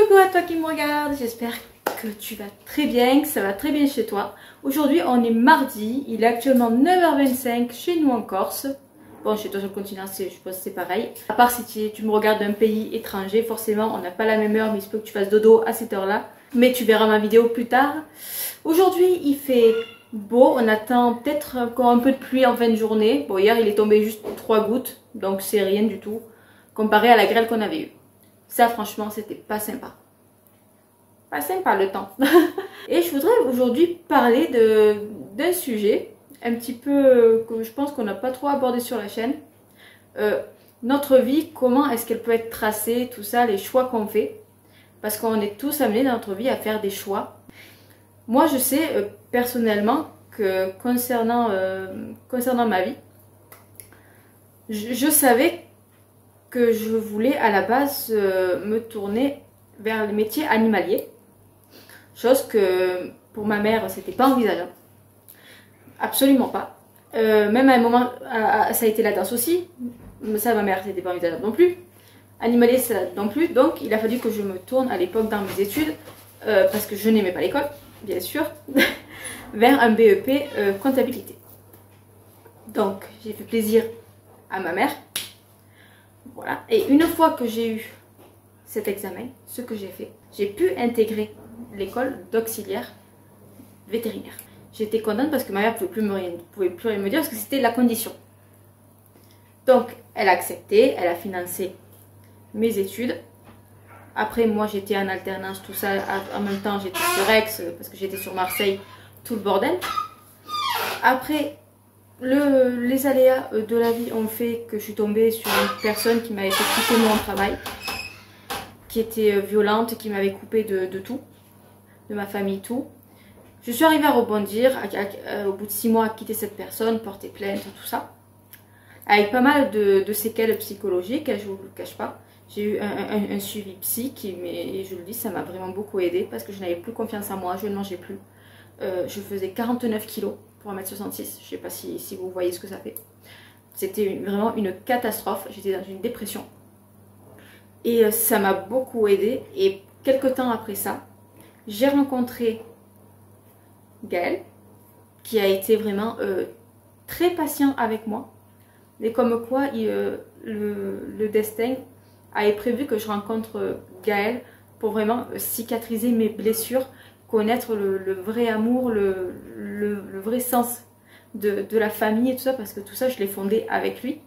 Coucou à toi qui me regarde, j'espère que tu vas très bien, que ça va très bien chez toi. Aujourd'hui on est mardi, il est actuellement 9h25 chez nous en Corse. Bon, chez toi sur le continent, je pense que c'est pareil. À part si tu me regardes d'un pays étranger, forcément on n'a pas la même heure, mais il se peut que tu fasses dodo à cette heure-là. Mais tu verras ma vidéo plus tard. Aujourd'hui il fait beau, on attend peut-être encore un peu de pluie en fin de journée. Bon, hier il est tombé juste 3 gouttes, donc c'est rien du tout comparé à la grêle qu'on avait eue. Ça franchement c'était pas sympa. Pas sympa le temps. Et je voudrais aujourd'hui parler d'un sujet un petit peu que je pense qu'on n'a pas trop abordé sur la chaîne. Notre vie, comment est-ce qu'elle peut être tracée, tout ça, les choix qu'on fait. Parce qu'on est tous amenés dans notre vie à faire des choix. Moi je sais personnellement que concernant ma vie, je savais que je voulais à la base me tourner vers le métier animalier. Chose que pour ma mère c'était pas envisageable. Absolument pas. Même à un moment, ça a été la danse aussi. Ça, ma mère, c'était pas envisageable non plus. Animalier, ça non plus. Donc il a fallu que je me tourne à l'époque dans mes études, parce que je n'aimais pas l'école, bien sûr, vers un BEP comptabilité. Donc j'ai fait plaisir à ma mère. Voilà. Et une fois que j'ai eu cet examen, ce que j'ai fait, j'ai pu intégrer l'école d'auxiliaire vétérinaire. J'étais contente parce que ma mère ne pouvait plus rien me dire parce que c'était la condition. Donc elle a accepté, elle a financé mes études. Après moi j'étais en alternance, tout ça, en même temps j'étais sur Aix parce que j'étais sur Marseille, tout le bordel. Après les aléas de la vie ont fait que je suis tombée sur une personne qui m'avait fait quitter mon travail, qui était violente, qui m'avait coupé de tout, de ma famille, tout. Je suis arrivée à rebondir, au bout de 6 mois à quitter cette personne, porter plainte, tout ça. Avec pas mal de séquelles psychologiques, je ne vous le cache pas. J'ai eu un suivi psy et je le dis, ça m'a vraiment beaucoup aidé parce que je n'avais plus confiance en moi, je ne mangeais plus. Je faisais 49 kilos pour 1m66, je ne sais pas si vous voyez ce que ça fait. C'était vraiment une catastrophe, j'étais dans une dépression. Et ça m'a beaucoup aidé. Et quelques temps après ça, j'ai rencontré Gaël, qui a été vraiment très patient avec moi. Et comme quoi le destin avait prévu que je rencontre Gaël pour vraiment cicatriser mes blessures, connaître le vrai amour, le vrai sens de la famille et tout ça, parce que tout ça je l'ai fondé avec lui.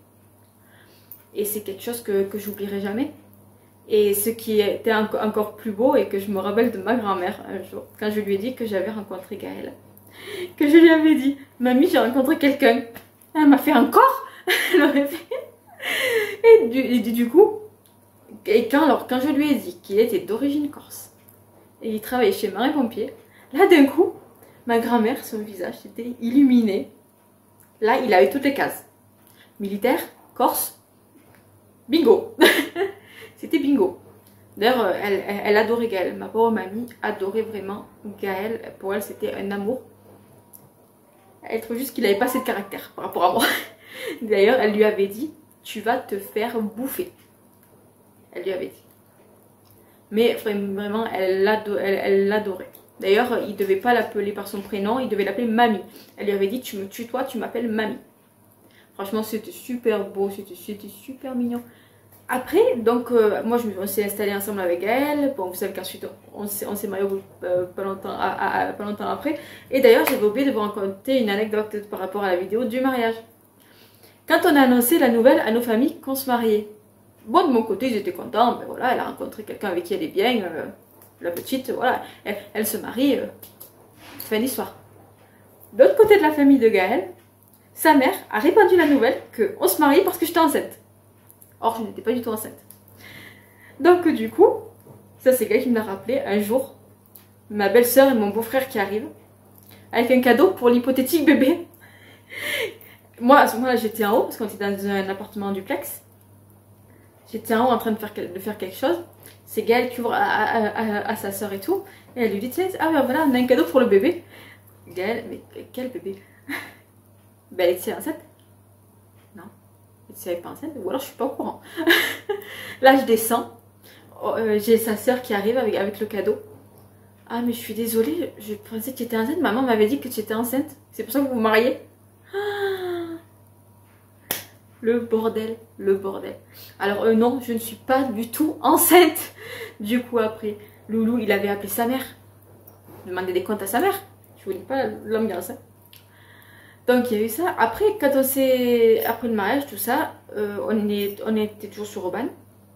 Et c'est quelque chose que j'oublierai jamais. Et ce qui était encore plus beau et que je me rappelle de ma grand-mère un jour, quand je lui ai dit que j'avais rencontré Gaël. Que je lui avais dit, mamie, j'ai rencontré quelqu'un. Elle m'a fait encore. Elle aurait fait. Et du coup, quand je lui ai dit qu'il était d'origine corse et il travaillait chez Marais Pompier, là d'un coup, ma grand-mère, son visage était illuminé. Là, il avait toutes les cases. Militaire, corse, bingo. C'était bingo. D'ailleurs, elle adorait Gaël. Ma pauvre mamie adorait vraiment Gaël. Pour elle, c'était un amour. Elle trouvait juste qu'il n'avait pas assez de caractère par rapport à moi. D'ailleurs, elle lui avait dit, tu vas te faire bouffer. Elle lui avait dit. Mais vraiment, elle l'adorait. D'ailleurs, il ne devait pas l'appeler par son prénom, il devait l'appeler Mamie. Elle lui avait dit, tu me tutoies, tu m'appelles Mamie. Franchement, c'était super beau, c'était super mignon. Après, donc, moi, on s'est installé ensemble avec elle. Bon, vous savez qu'ensuite, on s'est mariés pas longtemps après. Et d'ailleurs, j'avais oublié de vous raconter une anecdote par rapport à la vidéo du mariage. Quand on a annoncé la nouvelle à nos familles qu'on se mariait, bon, de mon côté, ils étaient contents. Ben voilà, elle a rencontré quelqu'un avec qui elle est bien. La petite, voilà, elle se marie. Fin d'histoire. De l'autre côté de la famille de Gaël, sa mère a répandu la nouvelle qu'on se mariait parce que j'étais enceinte. Or, je n'étais pas du tout enceinte. Donc, du coup, ça c'est Gaël qui me l'a rappelé un jour. Ma belle-sœur et mon beau-frère qui arrivent avec un cadeau pour l'hypothétique bébé. Moi, à ce moment-là, j'étais en haut parce qu'on était dans un appartement en duplex. J'étais en haut en train de faire quelque chose. C'est Gaël qui ouvre à sa sœur et tout. Et elle lui dit, tiens, ah ben voilà, on a un cadeau pour le bébé. Gaël, mais quel bébé? Ben, elle était enceinte. Non. Si elle n'est pas enceinte, ou alors je suis pas au courant. Là je descends, j'ai sa soeur qui arrive avec le cadeau. Ah mais je suis désolée, je pensais que tu étais enceinte. Maman m'avait dit que tu étais enceinte. C'est pour ça que vous vous mariez. Ah, le bordel, le bordel. Alors non, je ne suis pas du tout enceinte. Du coup après, Loulou il avait appelé sa mère. Demander des comptes à sa mère. Je vous dis pas l'ambiance. Hein. Donc il y a eu ça. Après, quand on s'est... Après le mariage, tout ça, on était toujours sur Aubagne.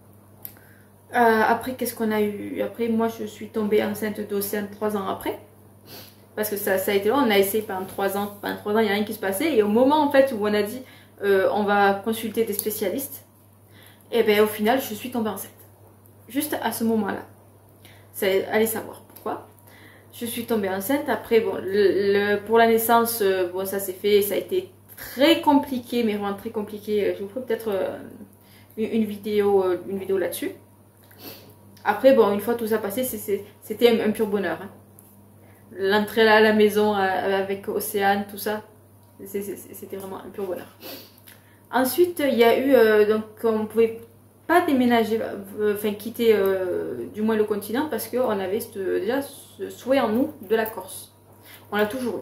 Après, qu'est-ce qu'on a eu? Après, moi, je suis tombée enceinte d'Océane 3 ans après. Parce que ça a été long. On a essayé pendant 3 ans. Pendant 3 ans, il n'y a rien qui se passait. Et au moment, en fait, où on a dit, on va consulter des spécialistes, et bien, au final, je suis tombée enceinte. Juste à ce moment-là. Allez savoir pourquoi. Je suis tombée enceinte. Après, bon, pour la naissance, bon, ça s'est fait. Ça a été très compliqué, mais vraiment très compliqué. Je vous ferai peut-être une vidéo là-dessus. Après, bon, une fois tout ça passé, c'était un pur bonheur. Hein. L'entrée à la maison avec Océane, tout ça, c'était vraiment un pur bonheur. Ensuite, il y a eu, donc on ne pouvait pas déménager, enfin quitter du moins le continent parce qu'on avait déjà ce souhait en nous de la Corse. On l'a toujours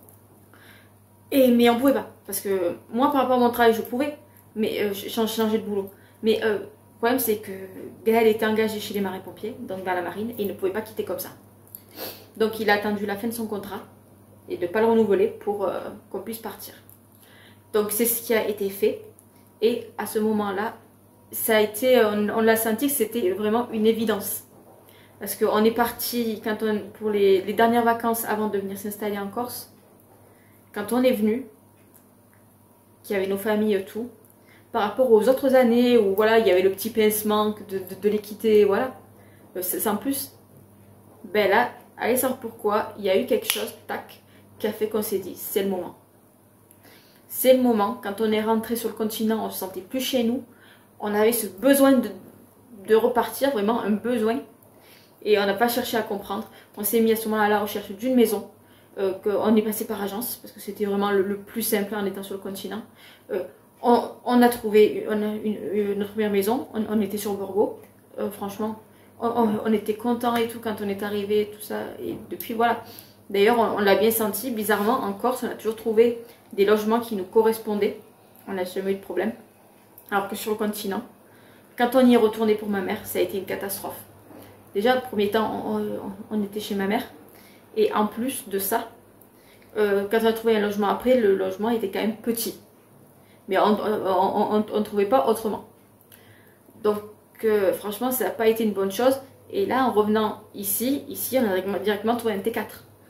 eu. Mais on ne pouvait pas, parce que moi par rapport à mon travail, je pouvais, mais changer de boulot. Mais le problème c'est que Gaël était engagé chez les marins-pompiers, donc dans la marine, et il ne pouvait pas quitter comme ça. Donc il a attendu la fin de son contrat et de ne pas le renouveler pour qu'on puisse partir. Donc c'est ce qui a été fait. Et à ce moment-là, ça a été, on l'a senti que c'était vraiment une évidence. Parce qu'on est parti pour les dernières vacances avant de venir s'installer en Corse. Quand on est venu, qu'il y avait nos familles, tout, par rapport aux autres années où voilà, il y avait le petit pincement de les quitter, voilà. Sans plus, ben là, allez savoir pourquoi, il y a eu quelque chose, tac, qui a fait qu'on s'est dit, c'est le moment. C'est le moment, quand on est rentré sur le continent, on se sentait plus chez nous, on avait ce besoin de repartir, vraiment un besoin, et on n'a pas cherché à comprendre. On s'est mis à ce moment-là à la recherche d'une maison, qu'on est passé par agence, parce que c'était vraiment le plus simple en étant sur le continent. On a trouvé notre première maison, on était sur Borgo, franchement, on était contents et tout quand on est arrivé, tout ça, et depuis voilà. D'ailleurs, on l'a bien senti, bizarrement, en Corse, on a toujours trouvé des logements qui nous correspondaient, on n'a jamais eu de problème. Alors que sur le continent, quand on y est retourné pour ma mère, ça a été une catastrophe. Déjà, le premier temps, on était chez ma mère, et en plus de ça, quand on a trouvé un logement après, le logement était quand même petit. Mais on ne trouvait pas autrement. Donc franchement ça n'a pas été une bonne chose. Et là en revenant ici on a directement trouvé un T4.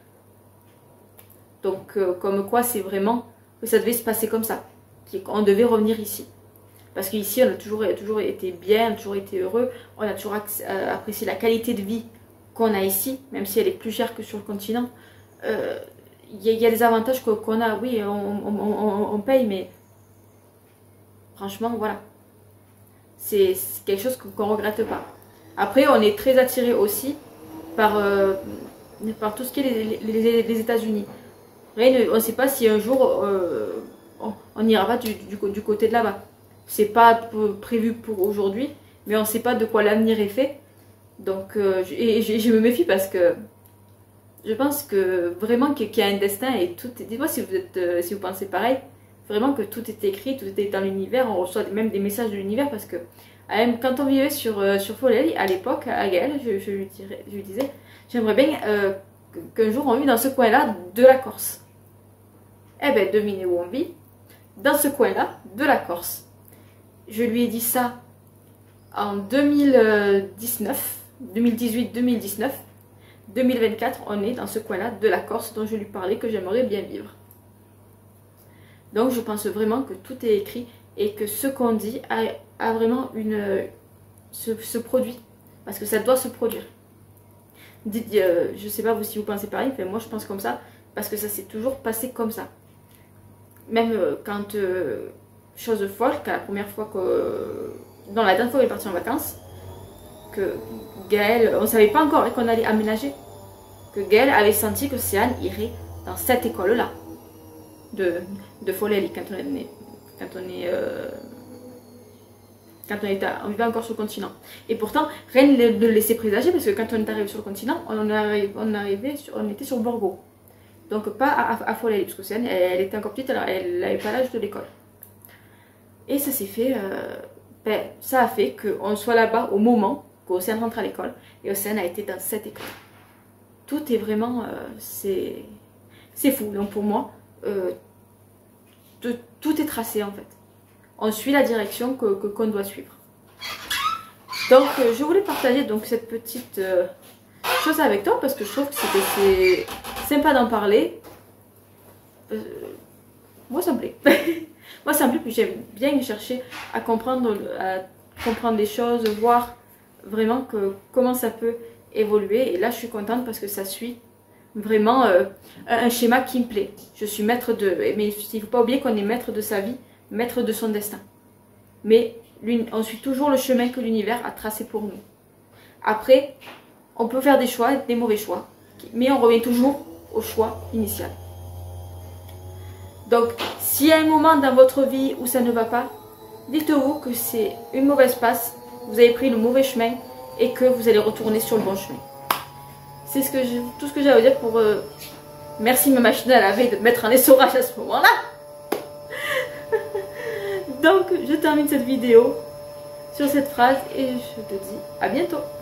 Donc comme quoi c'est vraiment que ça devait se passer comme ça. On devait revenir ici. Parce qu'ici on a toujours été bien, on a toujours été heureux. On a toujours apprécié la qualité de vie qu'on a ici. Même si elle est plus chère que sur le continent. Il y a des avantages qu'on a. Oui on paye mais... Franchement, voilà. C'est quelque chose qu'on ne regrette pas. Après, on est très attiré aussi par tout ce qui est les États-Unis. On ne sait pas si un jour on n'ira pas du côté de là-bas. C'est pas prévu pour aujourd'hui, mais on ne sait pas de quoi l'avenir est fait. Donc, je me méfie parce que je pense que vraiment qu'il y a un destin et tout. Dites-moi si vous pensez pareil. Vraiment que tout est écrit, tout est dans l'univers, on reçoit même des messages de l'univers parce que quand on vivait sur Foley, à l'époque, à Gaël, je lui disais, j'aimerais bien qu'un jour on vive dans ce coin-là de la Corse. Eh bien, devinez où on vit, dans ce coin-là de la Corse. Je lui ai dit ça en 2019, 2018-2019, 2024, on est dans ce coin-là de la Corse dont je lui parlais que j'aimerais bien vivre. Donc je pense vraiment que tout est écrit et que ce qu'on dit a vraiment se produit. Parce que ça doit se produire. Dites, je sais pas vous si vous pensez pareil, mais moi je pense comme ça. Parce que ça s'est toujours passé comme ça. Même quand, chose folle, quand la première fois que... dans la dernière fois qu'on est parti en vacances, que Gaël, on ne savait pas encore qu'on allait aménager. Que Gaël avait senti que Céane irait dans cette école-là. De Foley quand quand on vivait encore sur le continent. Et pourtant, rien ne le laissait présager, parce que quand on est arrivé sur le continent, on était sur Borgo. Donc pas à Follet, parce que elle était encore petite, alors elle n'avait pas l'âge de l'école. Et ça s'est fait, ça a fait qu'on soit là-bas au moment qu'Océane rentre à l'école, et Océane a été dans cette école. Tout est vraiment, c'est fou. Donc pour moi, tout est tracé en fait. On suit la direction qu'on doit suivre. Donc je voulais partager donc cette petite chose avec toi, parce que je trouve que c'est sympa d'en parler. Moi ça me plaît. Moi ça me plaît, puis j'aime bien chercher à comprendre les choses, voir vraiment comment ça peut évoluer. Et là je suis contente parce que ça suit vraiment un schéma qui me plaît. Je suis maître de... Mais il ne faut pas oublier qu'on est maître de sa vie, maître de son destin. Mais on suit toujours le chemin que l'univers a tracé pour nous. Après, on peut faire des choix, des mauvais choix, mais on revient toujours au choix initial. Donc, s'il y a un moment dans votre vie où ça ne va pas, dites-vous que c'est une mauvaise passe, vous avez pris le mauvais chemin et que vous allez retourner sur le bon chemin. C'est tout ce que j'ai à vous dire pour... Merci ma machine à laver de mettre un essorage à ce moment-là. Donc, je termine cette vidéo sur cette phrase et je te dis à bientôt.